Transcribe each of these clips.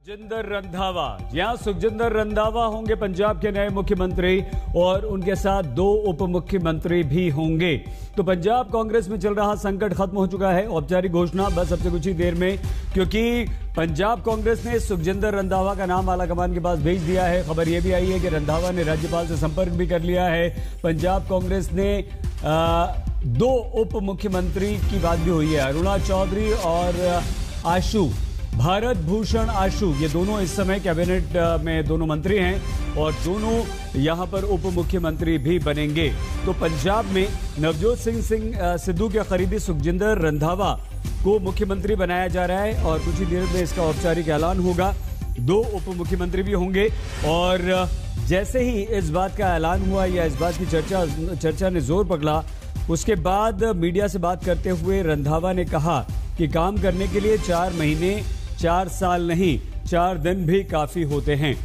सुखजिंदर रंधावा, जहां सुखजिंदर रंधावा होंगे पंजाब के नए मुख्यमंत्री और उनके साथ 2 उप मुख्यमंत्री भी होंगे। तो पंजाब कांग्रेस में चल रहा संकट खत्म हो चुका है। औपचारिक घोषणा बस अब से कुछ ही देर में, क्योंकि पंजाब कांग्रेस ने सुखजिंदर रंधावा का नाम आलाकमान के पास भेज दिया है। खबर यह भी आई है कि रंधावा ने राज्यपाल से संपर्क भी कर लिया है। पंजाब कांग्रेस ने 2 उप मुख्यमंत्री की बात भी हुई है। अरुणा चौधरी और आशु, भारत भूषण आशु, ये दोनों इस समय कैबिनेट में दोनों मंत्री हैं और दोनों यहां पर उप मुख्यमंत्री भी बनेंगे। तो पंजाब में नवजोत सिंह सिद्धू के करीबी सुखजिंदर रंधावा को मुख्यमंत्री बनाया जा रहा है और कुछ ही देर में इसका औपचारिक ऐलान होगा। 2 उप मुख्यमंत्री भी होंगे और जैसे ही इस बात का ऐलान हुआ या इस बात की चर्चा ने जोर पकड़ा, उसके बाद मीडिया से बात करते हुए रंधावा ने कहा कि काम करने के लिए 4 महीने 4 साल नहीं, 4 दिन भी काफी होते हैं।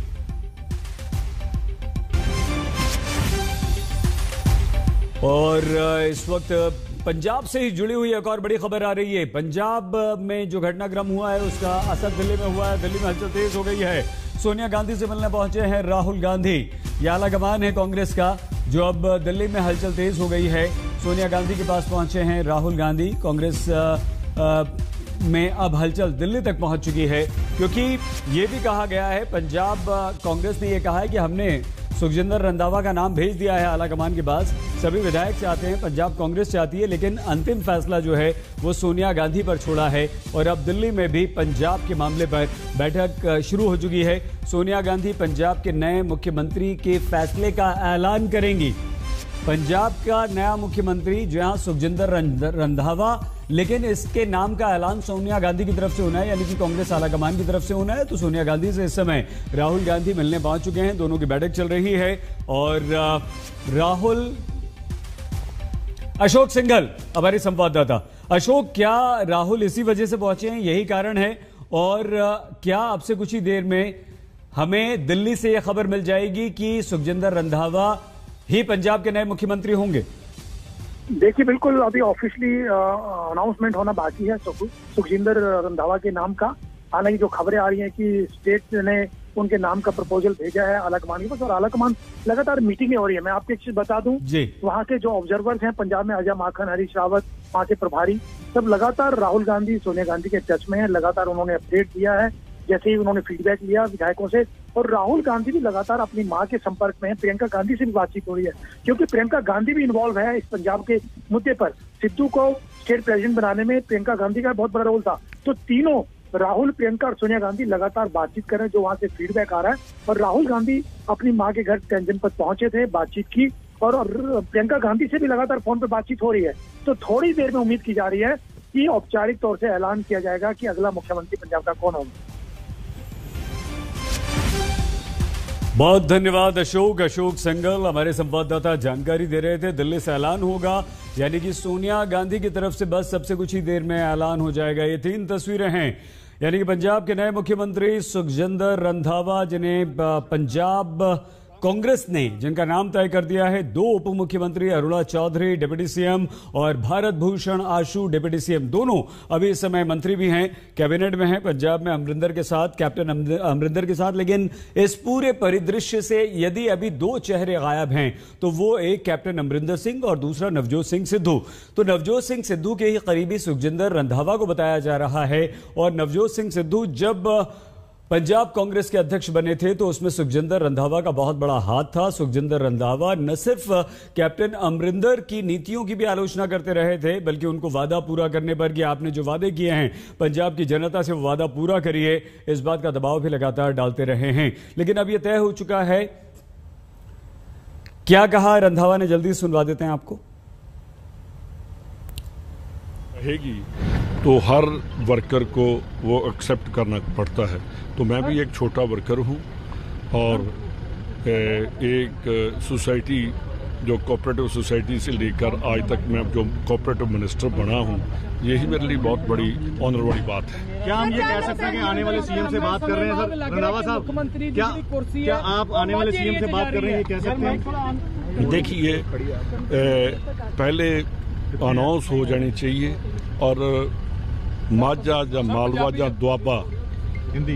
और इस वक्त पंजाब से ही जुड़ी हुई एक और बड़ी खबर आ रही है। पंजाब में जो घटनाक्रम हुआ है उसका असर दिल्ली में हुआ है। दिल्ली में हलचल तेज हो गई है। सोनिया गांधी से मिलने पहुंचे हैं राहुल गांधी। यह आलाकमान है कांग्रेस का, जो अब दिल्ली में हलचल तेज हो गई है। सोनिया गांधी के पास पहुंचे हैं राहुल गांधी। कांग्रेस में अब हलचल दिल्ली तक पहुंच चुकी है, क्योंकि यह भी कहा गया है, पंजाब कांग्रेस ने यह कहा है कि हमने सुखजिंदर रंधावा का नाम भेज दिया है आलाकमान के पास। सभी विधायक चाहते हैं, पंजाब कांग्रेस चाहती है, लेकिन अंतिम फैसला जो है वो सोनिया गांधी पर छोड़ा है। और अब दिल्ली में भी पंजाब के मामले पर बैठक शुरू हो चुकी है। सोनिया गांधी पंजाब के नए मुख्यमंत्री के फैसले का ऐलान करेंगी। पंजाब का नया मुख्यमंत्री जहां सुखजिंदर रंधावा, लेकिन इसके नाम का ऐलान सोनिया गांधी की तरफ से होना है, यानी कि कांग्रेस आलाकमान की तरफ से होना है। तो सोनिया गांधी से इस समय राहुल गांधी मिलने पहुंच चुके हैं। दोनों की बैठक चल रही है और राहुल अशोक सिंघल हमारे संवाददाता। अशोक, क्या राहुल इसी वजह से पहुंचे हैं, यही कारण है? और क्या अब से कुछ ही देर में हमें दिल्ली से यह खबर मिल जाएगी कि सुखजिंदर रंधावा ही पंजाब के नए मुख्यमंत्री होंगे? देखिए, बिल्कुल अभी ऑफिशियली अनाउंसमेंट होना बाकी है सुखजिंदर रंधावा के नाम का। हालांकि जो खबरें आ रही हैं कि स्टेट ने उनके नाम का प्रपोजल भेजा है आलाकमान के पास और आलाकमान लगातार मीटिंगें हो रही है। मैं आपको एक चीज बता दूं, वहाँ के जो ऑब्जर्वर्स हैं पंजाब में, अजय माखन, हरीश रावत, वहाँ के प्रभारी, सब लगातार राहुल गांधी, सोनिया गांधी के टच में है। लगातार उन्होंने अपडेट दिया है, जैसे ही उन्होंने फीडबैक लिया विधायकों से। और राहुल गांधी भी लगातार अपनी मां के संपर्क में है। प्रियंका गांधी से भी बातचीत हो रही है, क्योंकि प्रियंका गांधी भी इन्वॉल्व है इस पंजाब के मुद्दे पर। सिद्धू को स्टेट प्रेसिडेंट बनाने में प्रियंका गांधी का बहुत बड़ा रोल था। तो तीनों, राहुल, प्रियंका और सोनिया गांधी लगातार बातचीत कर रहे हैं, जो वहां से फीडबैक आ रहा है। और राहुल गांधी अपनी मां के घर जनपद पहुंचे थे, बातचीत की, और प्रियंका गांधी से भी लगातार फोन पर बातचीत हो रही है। तो थोड़ी देर में उम्मीद की जा रही है कि औपचारिक तौर से ऐलान किया जाएगा कि अगला मुख्यमंत्री पंजाब का कौन होगा। बहुत धन्यवाद अशोक सिंघल हमारे संवाददाता जानकारी दे रहे थे। दिल्ली से ऐलान होगा, यानी कि सोनिया गांधी की तरफ से बस सबसे कुछ ही देर में ऐलान हो जाएगा। ये 3 तस्वीरें हैं, यानी कि पंजाब के नए मुख्यमंत्री सुखजिंदर रंधावा, जिन्हें पंजाब कांग्रेस ने जिनका नाम तय कर दिया है। 2 उप मुख्यमंत्री, अरुणा चौधरी डिप्टी सीएम और भारत भूषण आशु डिप्टी सीएम, दोनों अभी इस समय मंत्री भी हैं, कैबिनेट में हैं पंजाब में अमरिंदर के साथ, कैप्टन अमरिंदर के साथ। लेकिन इस पूरे परिदृश्य से यदि अभी 2 चेहरे गायब हैं, तो वो एक कैप्टन अमरिंदर सिंह और दूसरा नवजोत सिंह सिद्धू। तो नवजोत सिंह सिद्धू के ही करीबी सुखजिंदर रंधावा को बताया जा रहा है। और नवजोत सिंह सिद्धू जब पंजाब कांग्रेस के अध्यक्ष बने थे तो उसमें सुखजिंदर रंधावा का बहुत बड़ा हाथ था। सुखजिंदर रंधावा न सिर्फ कैप्टन अमरिंदर की नीतियों की भी आलोचना करते रहे थे, बल्कि उनको वादा पूरा करने पर कि आपने जो वादे किए हैं पंजाब की जनता से वो वादा पूरा करिए, इस बात का दबाव भी लगातार डालते रहे हैं। लेकिन अब यह तय हो चुका है। क्या कहा रंधावा ने, जल्दी सुनवा देते हैं आपको। रहेगी तो हर वर्कर को वो एक्सेप्ट करना पड़ता है। तो मैं भी एक छोटा वर्कर हूँ और एक सोसाइटी, जो कोऑपरेटिव सोसाइटी से लेकर आज तक मैं जो कोऑपरेटिव मिनिस्टर बना हूँ, यही मेरे लिए बहुत बड़ी ऑनर वाली बात है। क्या हम ये कह सकते हैं कि आने वाले सीएम से बात कर रहे हैं सर रंधावा साहब? क्या आप आने वाले सीएम से बात कर रहे हैं, ये कह सकते हैं? देखिए, पहले अनाउंस हो जानी चाहिए और माझा या मालवा या दुआबा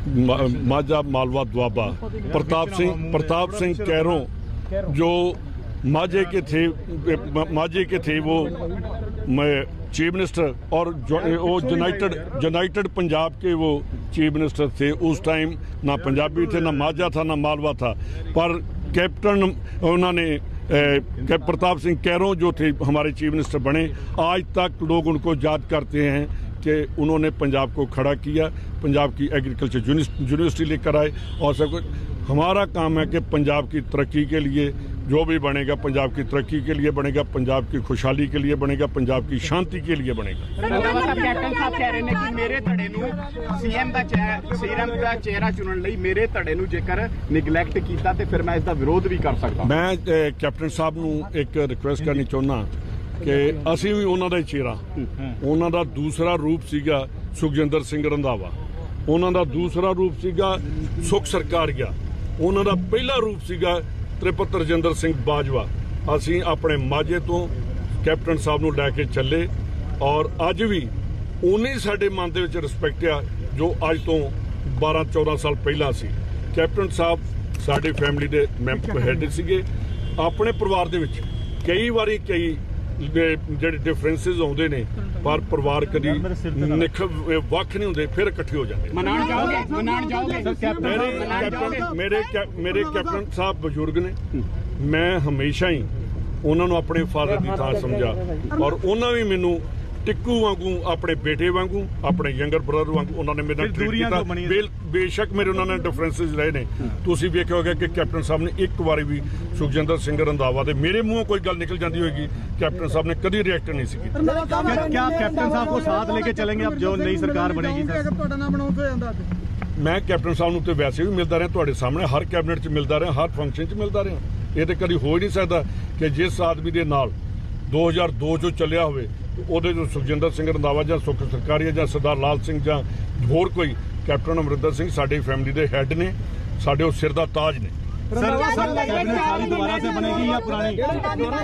माझा मालवा दुआबा, प्रताप सिंह कैरों जो माझे के थे वो चीफ मिनिस्टर और वो यूनाइटेड पंजाब के वो चीफ मिनिस्टर थे। उस टाइम ना पंजाबी थे, ना माझा था, ना मालवा था, पर कैप्टन उन्होंने प्रताप सिंह कैरों जो थे हमारे चीफ मिनिस्टर बने। आज तक लोग उनको याद करते हैं कि उन्होंने पंजाब को खड़ा किया, पंजाब की एग्रीकल्चर यूनिवर्सिटी लेकर आए और सब कुछ। हमारा काम है कि पंजाब की तरक्की के लिए जो भी बनेगा, पंजाब की तरक्की के लिए बनेगा, पंजाब की खुशहाली के लिए बनेगा, पंजाब की शांति के लिए बनेगा। कैप्टन साहब कह रहे हैं कि मेरे धड़े नूं सीएम ਦਾ ਚਿਹਰਾ ਚੁਣਨ ਲਈ ਮੇਰੇ ਧੜੇ ਨੂੰ ਜੇਕਰ ਨਿਗਲੈਕਟ ਕੀਤਾ ਤੇ ਫਿਰ ਮੈਂ ਇਸ ਦਾ ਵਿਰੋਧ ਵੀ ਕਰ ਸਕਦਾ। ਮੈਂ ਕੈਪਟਨ ਸਾਹਿਬ ਨੂੰ ਇੱਕ ਰਿਕੁਐਸਟ ਕਰਨੀ ਚਾਹੁੰਦਾ ਕਿ ਅਸੀਂ ਵੀ ਉਹਨਾਂ ਦਾ ਹੀ ਚਿਹਰਾ, ਉਹਨਾਂ ਦਾ ਦੂਸਰਾ ਰੂਪ ਸੀਗਾ ਸੁਖਜਿੰਦਰ ਸਿੰਘ ਰੰਧਾਵਾ, ਉਹਨਾਂ ਦਾ ਦੂਸਰਾ ਰੂਪ ਸੀਗਾ ਸੁਖ ਸਰਕਾਰੀਆ, ਉਹਨਾਂ ਦਾ ਪਹਿਲਾ ਰੂਪ ਸੀਗਾ ਤ੍ਰਿਪਤ ਰਜਿੰਦਰ ਸਿੰਘ ਬਾਜਵਾ। ਅਸੀਂ ਆਪਣੇ ਮਾਝੇ ਤੋਂ ਕੈਪਟਨ ਸਾਹਿਬ ਨੂੰ ਲੈ ਕੇ ਚੱਲੇ ਔਰ ਅੱਜ ਵੀ ਉਨੀ ਸਾਡੇ ਮਨ ਦੇ ਵਿੱਚ ਰਿਸਪੈਕਟ ਆ ਜੋ ਅੱਜ ਤੋਂ 12-14 ਸਾਲ ਪਹਿਲਾਂ ਸੀ। ਕੈਪਟਨ ਸਾਹਿਬ ਸਾਡੀ ਫੈਮਿਲੀ ਦੇ ਮੈਂਬਰ ਹੈਡ ਸੀਗੇ। ਆਪਣੇ ਪਰਿਵਾਰ ਦੇ ਵਿੱਚ ਕਈ ਵਾਰੀ ਜਿਹੜੇ ਡਿਫਰੈਂਸਿਸ ਆਉਂਦੇ ਨੇ ਪਰ ਪਰਿਵਾਰ ਕਦੀ ਵੱਖ ਨਹੀਂ ਹੁੰਦੇ, ਫਿਰ ਇਕੱਠੇ ਹੋ ਜਾਂਦੇ। ਮੇਰੇ ਕੈਪਟਨ ਸਾਹਿਬ ਬਜ਼ੁਰਗ ਨੇ, ਮੈਂ ਹਮੇਸ਼ਾ ਹੀ ਉਹਨਾਂ ਨੂੰ ਆਪਣੇ ਫਾਦਰ ਦੀ ਥਾਂ ਸਮਝਾ ਔਰ ਉਹਨਾਂ ਵੀ ਮੈਨੂੰ ਟਿੱਕੂ ਵਾਂਗੂ, ਆਪਣੇ ਬੇਟੇ ਵਾਂਗੂ, ਆਪਣੇ ਯੰਗਰ ਬ੍ਰਦਰ ਵਾਂਗੂ ਉਹਨਾਂ ਨੇ ਮੇਰੇ ਨਾਲ ਟ੍ਰੀਟ ਕੀਤਾ। ਬੇਸ਼ੱਕ ਮੇਰੇ ਉਹਨਾਂ ਨਾਲ ਡਿਫਰੈਂਸਿਸ ਰਹੇ ਨੇ। ਤੁਸੀਂ ਵੇਖਿਆ ਹੋਗਾ ਕਿ ਕੈਪਟਨ ਸਾਹਿਬ ਨੇ ਇੱਕ ਵਾਰੀ ਵੀ ਸੁਖਜਿੰਦਰ ਸਿੰਘ ਰੰਧਾਵਾ ਦੇ ਮੇਰੇ ਮੂੰਹੋਂ ਕੋਈ ਗੱਲ ਨਿਕਲ ਜਾਂਦੀ ਹੋਏਗੀ, ਕੈਪਟਨ ਸਾਹਿਬ ਨੇ ਕਦੀ ਰਿਐਕਟ ਨਹੀਂ ਸੀ ਕੀਤਾ। क्या कैप्टन साहब को साथ लेके चलेंगे अब जो नई सरकार बनेगी? ਮੈਂ ਕੈਪਟਨ ਸਾਹਿਬ ਨੂੰ ਤੇ ਵੈਸੇ ਵੀ ਮਿਲਦਾ ਰਿਹਾ, ਤੁਹਾਡੇ ਸਾਹਮਣੇ ਹਰ ਕੈਬਨਿਟ 'ਚ ਮਿਲਦਾ ਰਿਹਾ, ਹਰ ਫੰਕਸ਼ਨ 'ਚ ਮਿਲਦਾ ਰਿਹਾ। ਇਹ ਤੇ ਕਦੀ ਹੋ ਹੀ ਨਹੀਂ ਸਕਦਾ ਕਿ ਜਿਸ ਆਦਮੀ ਦੇ ਨਾਲ 2002 'ਚੋਂ ਚੱਲਿਆ ਹੋਵੇ ਉਹਦੇ 'ਚੋਂ ਸੁਖਜਿੰਦਰ ਸਿੰਘ ਰੰਧਾਵਾ ਜਾਂ ਸੁਖ ਸਰਕਾਰੀਆ ਜਾਂ ਸਰਦਾਰ ਲਾਲ ਸਿੰਘ ਜਾਂ ਹੋਰ ਕੋਈ, ਕੈਪਟਨ ਅਮਰਿੰਦਰ ਸਿੰਘ ਸਾਡੀ ਫੈਮਿਲੀ ਦੇ ਹੈੱਡ ਨੇ, ਸਾਡੇ ਉਹ ਸਿਰ ਦਾ ਤਾਜ ਨੇ। सर कैबिनेट सारी दोबारा से बनेगी या पुरानी?